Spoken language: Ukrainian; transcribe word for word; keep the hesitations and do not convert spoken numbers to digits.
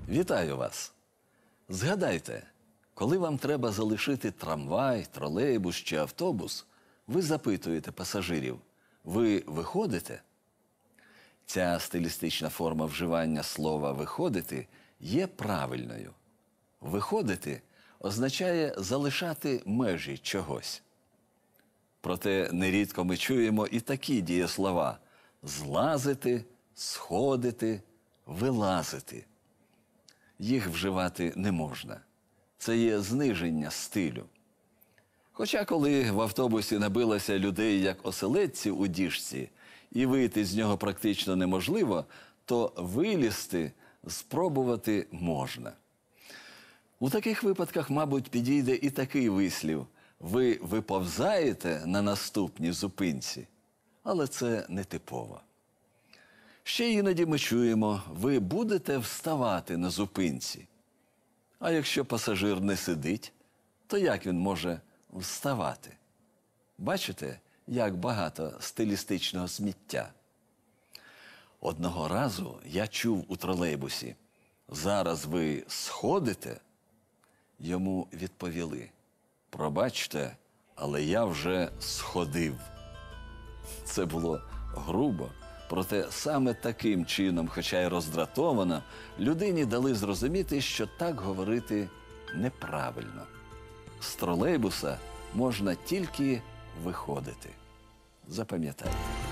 Вітаю вас! Згадайте, коли вам треба залишити трамвай, тролейбус чи автобус, ви запитуєте пасажирів: ви виходите? Ця стилістична форма вживання слова «виходити» є правильною. «Виходити» означає залишати межі чогось. Проте нерідко ми чуємо і такі дієслова – злазити, сходити, вилазити. Їх вживати не можна. Це є зниження стилю. Хоча коли в автобусі набилося людей, як оселедці у діжці, і вийти з нього практично неможливо, то вилізти, спробувати можна. У таких випадках, мабуть, підійде і такий вислів: ви виповзаєте на наступній зупинці, але це не типово. Ще іноді ми чуємо: ви будете вставати на зупинці. А якщо пасажир не сидить, то як він може вставати? Бачите, як багато стилістичного сміття? Одного разу я чув у тролейбусі: зараз ви сходите? Йому відповіли: пробачте, але я вже сходив. Це було грубо, проте саме таким чином, хоча й роздратовано, людині дали зрозуміти, що так говорити неправильно. З тролейбуса можна тільки виходити. Запам'ятайте.